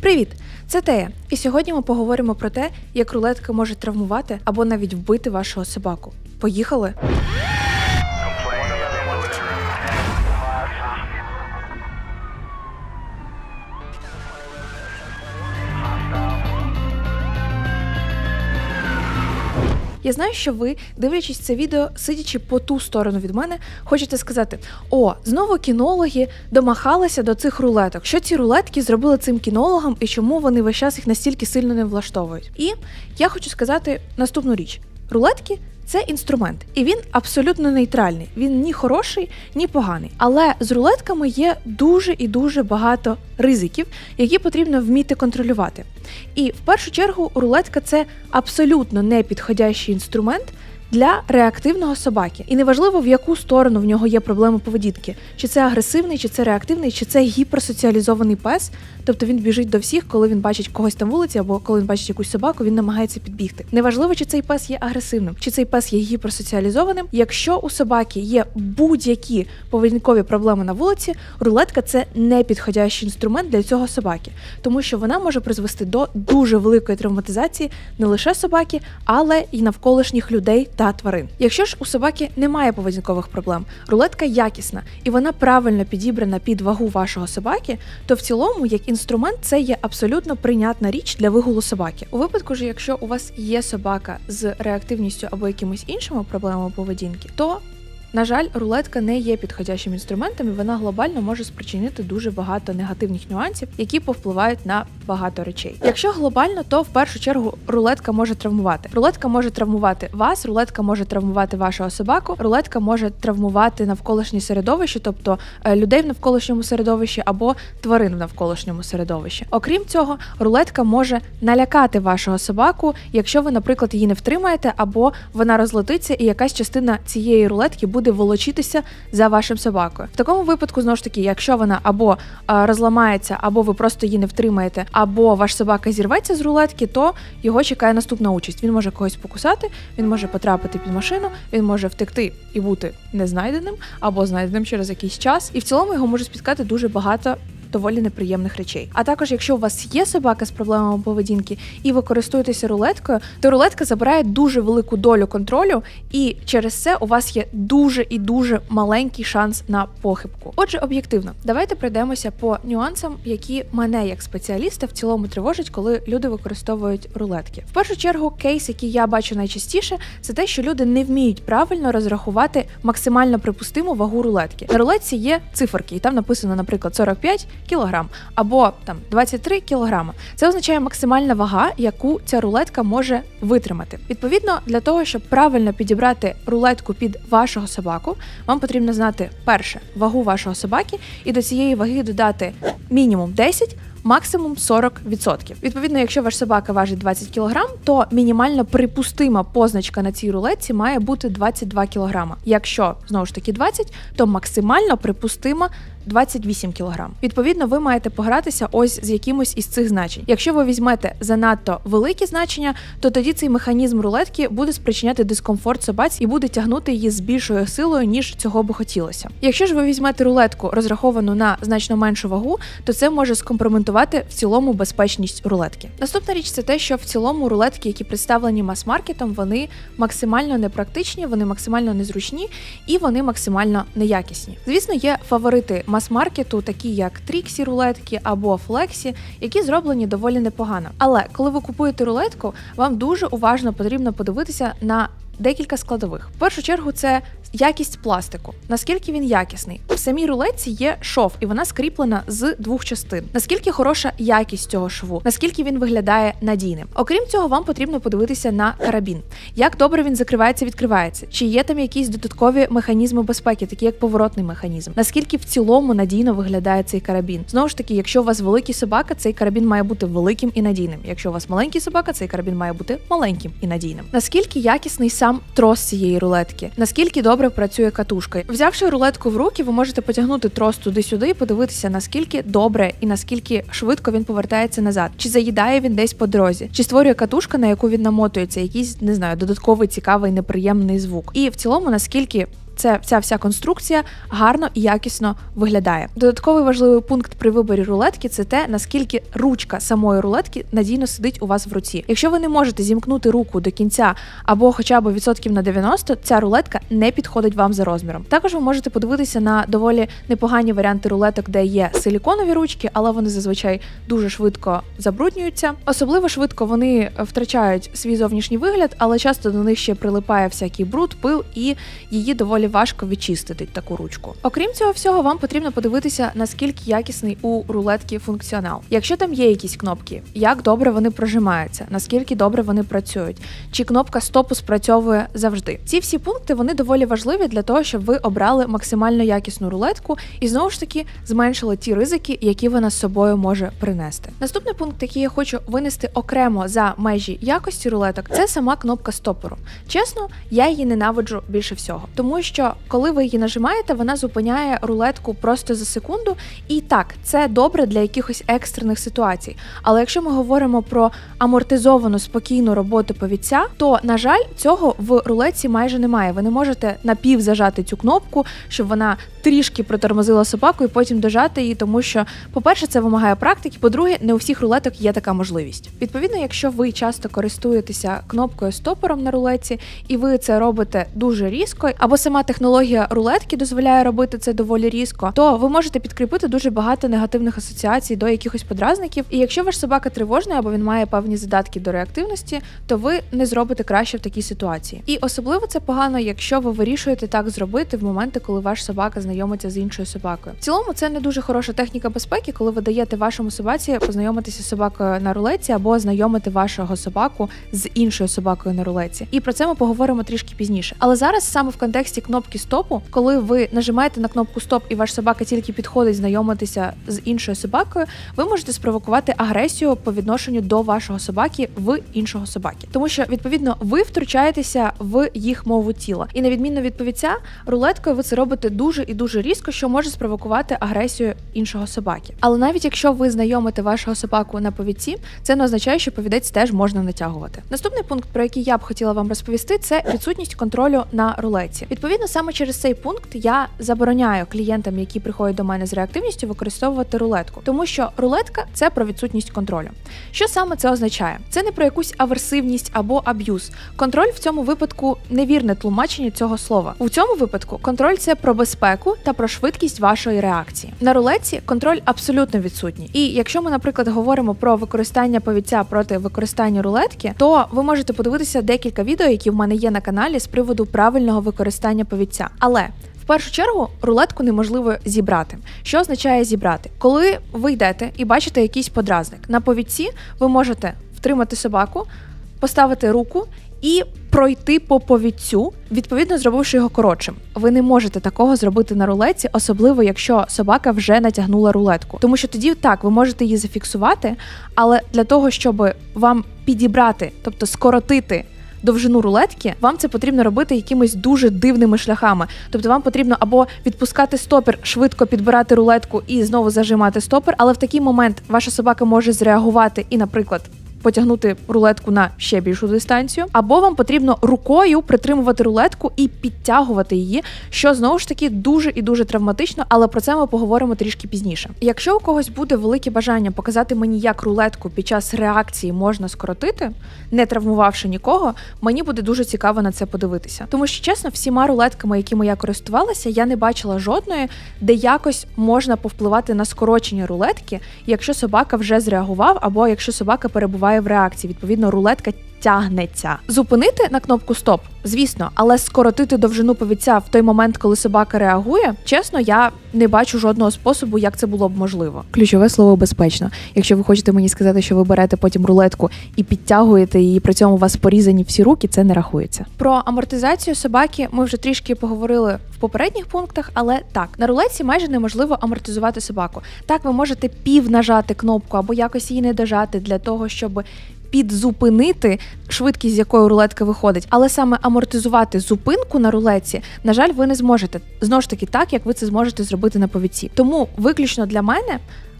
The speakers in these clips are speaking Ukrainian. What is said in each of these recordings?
Привіт! Це Тея. І сьогодні ми поговоримо про те, як рулетка може травмувати або навіть вбити вашого собаку. Поїхали! Я знаю, що ви, дивлячись це відео, сидячи по ту сторону від мене, хочете сказати: «О, знову кінологи домахалися до цих рулеток. Що ці рулетки зробили цим кінологам і чому вони весь час їх настільки сильно не влаштовують?» І я хочу сказати наступну річ. Рулетки – це інструмент, і він абсолютно нейтральний. Він ні хороший, ні поганий. Але з рулетками є дуже і дуже багато ризиків, які потрібно вміти контролювати. І в першу чергу рулетка – це абсолютно непідходящий інструмент для реактивного собаки. І неважливо, в яку сторону в нього є проблеми поведінки. Чи це агресивний, чи це реактивний, чи це гіперсоціалізований пес. Тобто він біжить до всіх, коли він бачить когось там вулиці, або коли він бачить якусь собаку, він намагається підбігти. Неважливо, чи цей пес є агресивним, чи цей пес є гіперсоціалізованим. Якщо у собаки є будь-які поведінкові проблеми на вулиці, рулетка – це непідходящий інструмент для цього собаки. Тому що вона може призвести до дуже великої травматизації не лише собаки, але й навколишніх людей та тварин. Якщо ж у собаки немає поведінкових проблем, рулетка якісна і вона правильно підібрана під вагу вашого собаки, то в цілому, як інструмент, це є абсолютно прийнятна річ для вигулу собаки. У випадку ж, якщо у вас є собака з реактивністю або якимись іншими проблемами поведінки, то, на жаль, рулетка не є підходящим інструментом, і вона глобально може спричинити дуже багато негативних нюансів, які повпливають на багато речей. Якщо глобально, то в першу чергу рулетка може травмувати. Рулетка може травмувати вас, рулетка може травмувати вашого собаку, рулетка може травмувати навколишнє середовище, тобто людей в навколишньому середовищі або тварин в навколишньому середовищі. Окрім цього, рулетка може налякати вашого собаку, якщо ви, наприклад, її не втримаєте, або вона розлетиться і якась частина цієї рулетки буде волочитися за вашим собакою. В такому випадку, знову ж таки, якщо вона або розламається, або ви просто її не втримаєте, або ваш собака зірветься з рулетки, то його чекає наступна участь. Він може когось покусати, він може потрапити під машину, він може втекти і бути незнайденим, або знайденим через якийсь час. І в цілому його може спіткати дуже багато доволі неприємних речей. А також, якщо у вас є собака з проблемами поведінки і ви користуєтеся рулеткою, то рулетка забирає дуже велику долю контролю, і через це у вас є дуже і дуже маленький шанс на похибку. Отже, об'єктивно, давайте пройдемося по нюансам, які мене як спеціаліста в цілому тривожать, коли люди використовують рулетки. В першу чергу, кейс, який я бачу найчастіше, це те, що люди не вміють правильно розрахувати максимально припустиму вагу рулетки. На рулетці є циферки, і там написано, наприклад, 45 кілограм або там 23 кілограма. Це означає максимальна вага, яку ця рулетка може витримати. Відповідно, для того, щоб правильно підібрати рулетку під вашого собаку, вам потрібно знати, перше, вагу вашого собаки і до цієї ваги додати мінімум 10, максимум 40%. Відповідно, якщо ваш собака важить 20 кг, то мінімально припустима позначка на цій рулетці має бути 22 кг. Якщо, знову ж таки, 20, то максимально припустима 28 кг. Відповідно, ви маєте погратися ось з якимось із цих значень. Якщо ви візьмете занадто великі значення, то тоді цей механізм рулетки буде спричиняти дискомфорт собаці і буде тягнути її з більшою силою, ніж цього би хотілося. Якщо ж ви візьмете рулетку, розраховану на значно меншу вагу, то це може скомпрометувати в цілому безпечність рулетки. Наступна річ – це те, що в цілому рулетки, які представлені мас-маркетом, вони максимально непрактичні, вони максимально незручні і вони максимально неякісні. Звісно, є фаворити мас-маркету, такі як Trixie рулетки або Flexi, які зроблені доволі непогано. Але коли ви купуєте рулетку, вам дуже уважно потрібно подивитися на декілька складових. В першу чергу це якість пластику. Наскільки він якісний? В самій рулетці є шов, і вона скріплена з двох частин. Наскільки хороша якість цього шву? Наскільки він виглядає надійним? Окрім цього, вам потрібно подивитися на карабін. Як добре він закривається-відкривається? Чи є там якісь додаткові механізми безпеки, такі як поворотний механізм? Наскільки в цілому надійно виглядає цей карабін? Знову ж таки, якщо у вас великий собака, цей карабін має бути великим і надійним. Якщо у вас маленький собака, цей карабін має бути маленьким і надійним. Наскільки якісний сам трос цієї рулетки? Наскільки добре працює катушка? Взявши рулетку в руки, ви можете потягнути трос туди-сюди і подивитися, наскільки добре і наскільки швидко він повертається назад. Чи заїдає він десь по дорозі? Чи створює катушка, на яку він намотується, якийсь, не знаю, додатковий, цікавий, неприємний звук? І в цілому, наскільки ця вся конструкція гарно і якісно виглядає. Додатковий важливий пункт при виборі рулетки – це те, наскільки ручка самої рулетки надійно сидить у вас в руці. Якщо ви не можете зімкнути руку до кінця або хоча б відсотків на 90, ця рулетка не підходить вам за розміром. Також ви можете подивитися на доволі непогані варіанти рулеток, де є силіконові ручки, але вони зазвичай дуже швидко забруднюються. Особливо швидко вони втрачають свій зовнішній вигляд, але часто до них ще прилипає всякий бруд, пил, і її доволі важко відчистити, таку ручку. Окрім цього всього, вам потрібно подивитися, наскільки якісний у рулетки функціонал. Якщо там є якісь кнопки, як добре вони прожимаються, наскільки добре вони працюють, чи кнопка стопу спрацьовує завжди. Ці всі пункти, вони доволі важливі для того, щоб ви обрали максимально якісну рулетку і знову ж таки зменшили ті ризики, які вона з собою може принести. Наступний пункт, який я хочу винести окремо за межі якості рулеток, це сама кнопка стопору. Чесно, я її ненавиджу більше всього, тому що коли ви її нажимаєте, вона зупиняє рулетку просто за секунду, і так, це добре для якихось екстрених ситуацій. Але якщо ми говоримо про амортизовану, спокійну роботу повідця, то, на жаль, цього в рулетці майже немає. Ви не можете напів зажати цю кнопку, щоб вона трішки протормозила собаку і потім дожати її, тому що, по-перше, це вимагає практики, по-друге, не у всіх рулеток є така можливість. Відповідно, якщо ви часто користуєтеся кнопкою стопором на рулетці, і ви це робите дуже різко, або сама технологія рулетки дозволяє робити це доволі різко, то ви можете підкріпити дуже багато негативних асоціацій до якихось подразників. І якщо ваш собака тривожний, або він має певні задатки до реактивності, то ви не зробите краще в такій ситуації. І особливо це погано, якщо ви вирішуєте так зробити в моменти, коли ваш собака знайомиться з іншою собакою. В цілому це не дуже хороша техніка безпеки, коли ви даєте вашому собаці познайомитися з собакою на рулетці або знайомити вашого собаку з іншою собакою на рулетці. І про це ми поговоримо трішки пізніше. Але зараз саме в контексті кнопки стопу, коли ви нажимаєте на кнопку стоп і ваш собака тільки підходить знайомитися з іншою собакою, ви можете спровокувати агресію по відношенню до вашого собаки в іншого собаки. Тому що, відповідно, ви втручаєтеся в їх мову тіла. І на відміну від повідця, рулеткою ви це робите дуже і дуже різко, що може спровокувати агресію іншого собаки. Але навіть якщо ви знайомите вашого собаку на повідці, це не означає, що повідець теж можна натягувати. Наступний пункт, про який я б хотіла вам розповісти, це відсутність контролю на рулетці. Відповідно, саме через цей пункт я забороняю клієнтам, які приходять до мене з реактивністю, використовувати рулетку. Тому що рулетка – це про відсутність контролю. Що саме це означає? Це не про якусь аверсивність або аб'юз. Контроль в цьому випадку – невірне тлумачення цього слова. У цьому випадку контроль – це про безпеку та про швидкість вашої реакції. На рулетці контроль абсолютно відсутній. І якщо ми, наприклад, говоримо про використання повідця проти використання рулетки, то ви можете подивитися декілька відео, які в мене є на каналі з приводу правильного використання повідця. Але в першу чергу рулетку неможливо зібрати. Що означає зібрати? Коли ви йдете і бачите якийсь подразник, на повідці ви можете втримати собаку, поставити руку і пройти по повідцю, відповідно зробивши його коротшим. Ви не можете такого зробити на рулетці, особливо якщо собака вже натягнула рулетку. Тому що тоді так, ви можете її зафіксувати, але для того, щоб вам підібрати, тобто скоротити довжину рулетки, вам це потрібно робити якимись дуже дивними шляхами. Тобто вам потрібно або відпускати стопір, швидко підбирати рулетку і знову зажимати стопір, але в такий момент ваша собака може зреагувати і, наприклад, потягнути рулетку на ще більшу дистанцію, або вам потрібно рукою притримувати рулетку і підтягувати її, що знову ж таки дуже і дуже травматично, але про це ми поговоримо трішки пізніше. Якщо у когось буде велике бажання показати мені, як рулетку під час реакції можна скоротити, не травмувавши нікого, мені буде дуже цікаво на це подивитися. Тому що, чесно, всіма рулетками, якими я користувалася, я не бачила жодної, де якось можна повпливати на скорочення рулетки, якщо собака вже зреагував, або якщо собака перебуває в реакції, відповідно, рулетка тягнеться. Зупинити на кнопку стоп, звісно, але скоротити довжину повідця в той момент, коли собака реагує, чесно, я не бачу жодного способу, як це було б можливо. Ключове слово безпечно. Якщо ви хочете мені сказати, що ви берете потім рулетку і підтягуєте її, при цьому у вас порізані всі руки, це не рахується. Про амортизацію собаки ми вже трішки поговорили в попередніх пунктах, але так, на рулетці майже неможливо амортизувати собаку. Так, ви можете нажати кнопку або якось її не дожати для того, щоб підзупинити швидкість, з якою рулетка виходить, але саме амортизувати зупинку на рулетці, на жаль, ви не зможете. Знову ж таки, так, як ви це зможете зробити на повідці. Тому виключно для мене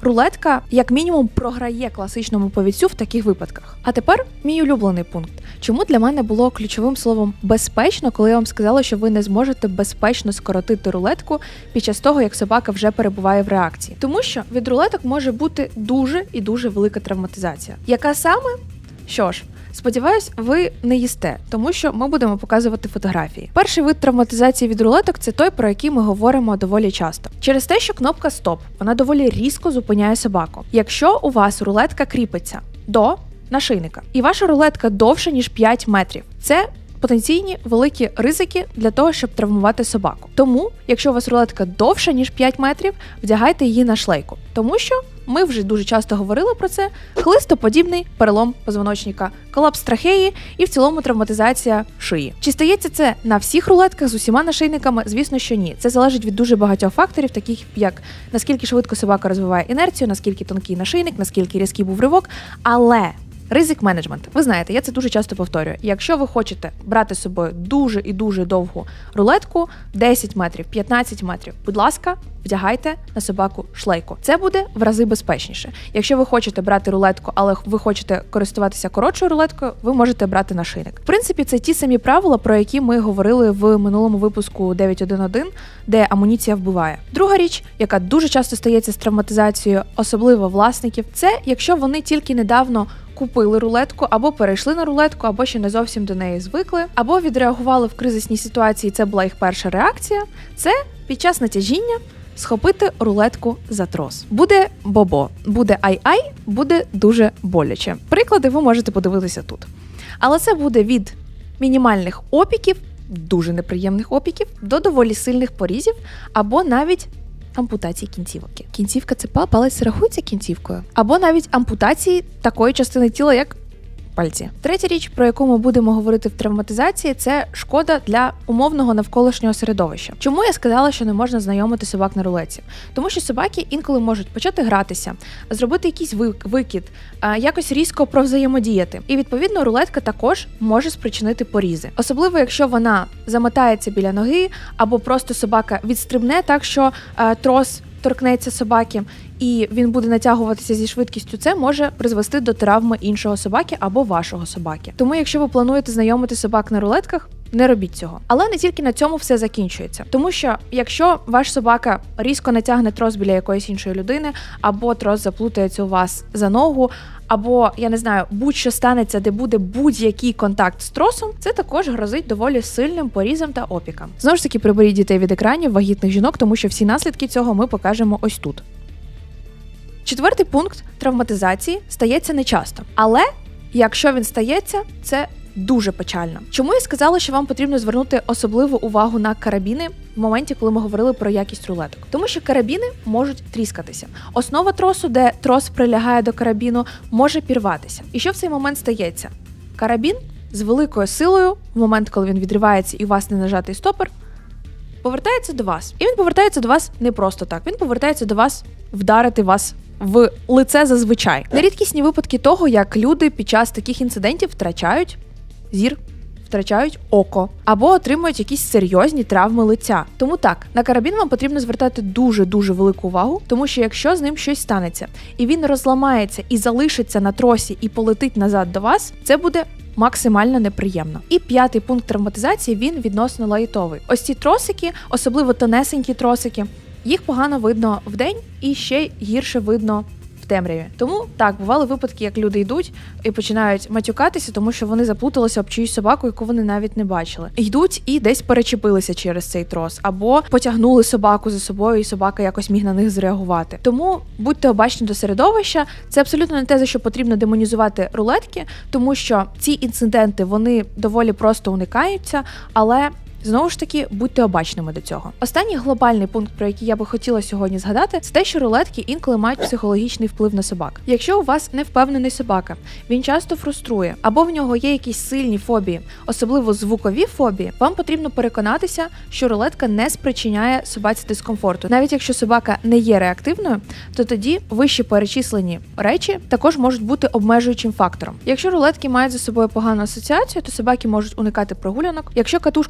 рулетка як мінімум програє класичному повідцю в таких випадках. А тепер мій улюблений пункт. Чому для мене було ключовим словом «безпечно», коли я вам сказала, що ви не зможете безпечно скоротити рулетку під час того, як собака вже перебуває в реакції? Тому що від рулеток може бути дуже і дуже велика травматизація. Яка саме? Що ж, сподіваюсь, ви не їсте, тому що ми будемо показувати фотографії. Перший вид травматизації від рулеток – це той, про який ми говоримо доволі часто. Через те, що кнопка «Стоп» вона доволі різко зупиняє собаку. Якщо у вас рулетка кріпиться до нашийника, і ваша рулетка довша, ніж 5 метрів, це потенційні великі ризики для того, щоб травмувати собаку. Тому, якщо у вас рулетка довша, ніж 5 метрів, вдягайте її на шлейку. Тому що ми вже дуже часто говорили про це: хлистоподібний перелом позвоночника, колапс трахеї і в цілому травматизація шиї. Чи стається це на всіх рулетках з усіма нашийниками? Звісно, що ні. Це залежить від дуже багатьох факторів, таких як наскільки швидко собака розвиває інерцію, наскільки тонкий нашийник, наскільки різкий був ривок, але ризик менеджмент. Ви знаєте, я це дуже часто повторюю. Якщо ви хочете брати з собою дуже і дуже довгу рулетку, 10 метрів, 15 метрів, будь ласка, вдягайте на собаку шлейку. Це буде в рази безпечніше. Якщо ви хочете брати рулетку, але ви хочете користуватися коротшою рулеткою, ви можете брати нашийник. В принципі, це ті самі правила, про які ми говорили в минулому випуску 9.1.1, де амуніція вбиває. Друга річ, яка дуже часто стається з травматизацією, особливо власників, це якщо вони тільки недавно купили рулетку, або перейшли на рулетку, або ще не зовсім до неї звикли, або відреагували в кризисній ситуації, це була їх перша реакція, це під час натяжіння схопити рулетку за трос. Буде бобо, буде ай-ай, буде дуже боляче. Приклади ви можете подивитися тут. Але це буде від мінімальних опіків, дуже неприємних опіків, до доволі сильних порізів, або навіть ампутації кінцівки. Кінцівка – це палець рахується кінцівкою? Або навіть ампутації такої частини тіла, як пальці. Третя річ, про яку ми будемо говорити в травматизації, це шкода для умовного навколишнього середовища. Чому я сказала, що не можна знайомити собак на рулетці? Тому що собаки інколи можуть почати гратися, зробити якийсь викид, якось різко провзаємодіяти. І, відповідно, рулетка також може спричинити порізи. Особливо, якщо вона замотається біля ноги, або просто собака відстрибне так, що трос торкнеться собаки, і він буде натягуватися зі швидкістю, це може призвести до травми іншого собаки або вашого собаки. Тому, якщо ви плануєте знайомити собак на рулетках, не робіть цього. Але не тільки на цьому все закінчується. Тому що, якщо ваш собака різко натягне трос біля якоїсь іншої людини, або трос заплутається у вас за ногу, або, я не знаю, будь-що станеться, де буде будь-який контакт з тросом, це також грозить доволі сильним порізом та опікам. Знову ж таки, приберіть дітей від екранів, вагітних жінок, тому що всі наслідки цього ми покажемо ось тут. Четвертий пункт травматизації стається нечасто. Але, якщо він стається, це дуже печально. Чому я сказала, що вам потрібно звернути особливу увагу на карабіни в моменті, коли ми говорили про якість рулеток? Тому що карабіни можуть тріскатися. Основа тросу, де трос прилягає до карабіну, може пірватися. І що в цей момент стається? Карабін з великою силою, в момент, коли він відривається і у вас не нажатий стопор, повертається до вас. І він повертається до вас не просто так. Він повертається до вас вдарити вас в лице зазвичай. Нерідкісні випадки того, як люди під час таких інцидентів втрачають зір, втрачають око або отримують якісь серйозні травми лиця. Тому так, на карабін вам потрібно звертати дуже-дуже велику увагу, тому що якщо з ним щось станеться, і він розламається і залишиться на тросі і полетить назад до вас, це буде максимально неприємно. І п'ятий пункт травматизації, він відносно лайтовий. Ось ці тросики, особливо тонесенькі тросики, їх погано видно вдень і ще гірше видно в темряві. Тому так, бували випадки, як люди йдуть і починають матюкатися, тому що вони заплуталися об чиюсь собаку, яку вони навіть не бачили. Йдуть і десь перечепилися через цей трос, або потягнули собаку за собою, і собака якось міг на них зреагувати. Тому будьте обачні до середовища. Це абсолютно не те, за що потрібно демонізувати рулетки, тому що ці інциденти, вони доволі просто уникаються, але знову ж таки, будьте обачними до цього. Останній глобальний пункт, про який я би хотіла сьогодні згадати, це те, що рулетки інколи мають психологічний вплив на собак. Якщо у вас невпевнений собака, він часто фруструє, або в нього є якісь сильні фобії, особливо звукові фобії, вам потрібно переконатися, що рулетка не спричиняє собаці дискомфорту. Навіть якщо собака не є реактивною, то тоді вище перечислені речі також можуть бути обмежуючим фактором. Якщо рулетки мають за собою погану асоціацію, то собаки можуть уникати прогулянок. Якщо катушка в рулетці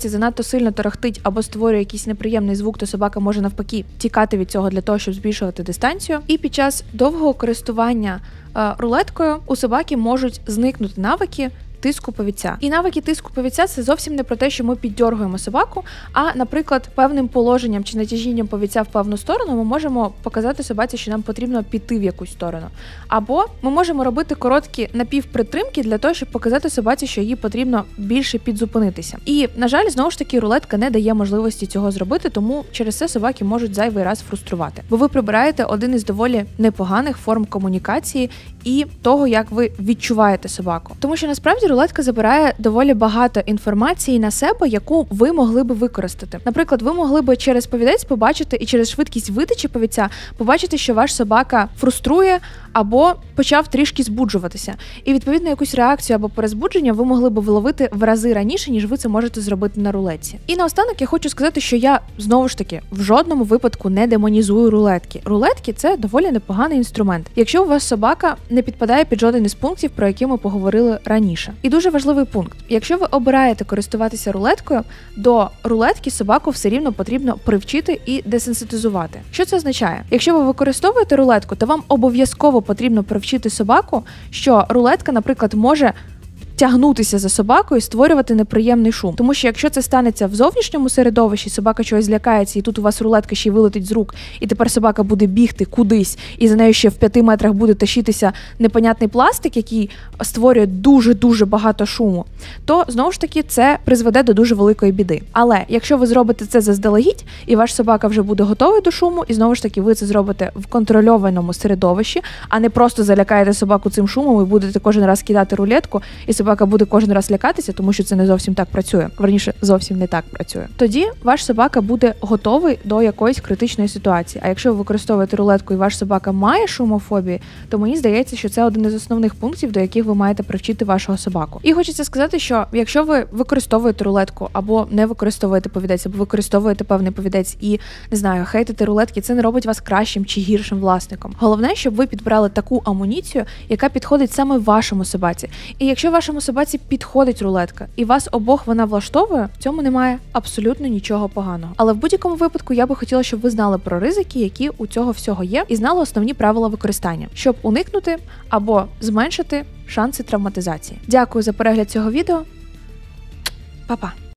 рулетці занадто сильно торохтить або створює якийсь неприємний звук, то собака може навпаки тікати від цього для того, щоб збільшувати дистанцію. І під час довгого користування рулеткою у собаки можуть зникнути навики тиску повідця. І навики тиску повідця – це зовсім не про те, що ми піддьоргуємо собаку, а, наприклад, певним положенням чи натяжінням повідця в певну сторону ми можемо показати собаці, що нам потрібно піти в якусь сторону. Або ми можемо робити короткі напівпритримки для того, щоб показати собаці, що їй потрібно більше підзупинитися. І, на жаль, знову ж таки, рулетка не дає можливості цього зробити, тому через це собаки можуть зайвий раз фруструвати. Бо ви прибираєте один із доволі непоганих форм комунікації і того, як ви відчуваєте собаку. Тому що насправді рулетка забирає доволі багато інформації на себе, яку ви могли би використати. Наприклад, ви могли би через повідець побачити і через швидкість видачі повідця побачити, що ваш собака фруструє або почав трішки збуджуватися. І, відповідно, якусь реакцію або перезбудження ви могли би вловити в рази раніше, ніж ви це можете зробити на рулетці. І наостанок я хочу сказати, що я, знову ж таки, в жодному випадку не демонізую рулетки. Рулетки – це доволі непоганий інструмент, якщо у вас собака не підпадає під жоден із пунктів, про які ми поговорили раніше. І дуже важливий пункт. Якщо ви обираєте користуватися рулеткою, до рулетки собаку все рівно потрібно привчити і десенситизувати. Що це означає? Якщо ви використовуєте рулетку, то вам обов'язково потрібно привчити собаку, що рулетка, наприклад, може тягнутися за собакою і створювати неприємний шум. Тому що якщо це станеться в зовнішньому середовищі, собака чогось злякається, і тут у вас рулетка ще й вилетить з рук, і тепер собака буде бігти кудись, і за нею ще в 5 метрах буде тащитися непонятний пластик, який створює дуже-дуже багато шуму, то, знову ж таки, це призведе до дуже великої біди. Але якщо ви зробите це заздалегідь, і ваш собака вже буде готовий до шуму, і, знову ж таки, ви це зробите в контрольованому середовищі, а не просто залякаєте собаку цим шумом і будете кожен раз кидати рулетку, і собака буде кожен раз лякатися, тому що це не зовсім так працює. Верніше, зовсім не так працює. Тоді ваш собака буде готовий до якоїсь критичної ситуації. А якщо ви використовуєте рулетку і ваш собака має шумофобію, то мені здається, що це один із основних пунктів, до яких ви маєте привчити вашого собаку. І хочеться сказати, що якщо ви використовуєте рулетку або не використовуєте повідець, або використовуєте певний повідець і, не знаю, хейтите рулетки, це не робить вас кращим чи гіршим власником. Головне, щоб ви підбрали таку амуніцію, яка підходить саме вашому собаці. І якщо вашому собаці підходить рулетка, і вас обох вона влаштовує, в цьому немає абсолютно нічого поганого. Але в будь-якому випадку я би хотіла, щоб ви знали про ризики, які у цього всього є, і знали основні правила використання, щоб уникнути або зменшити шанси травматизації. Дякую за перегляд цього відео. Па-па!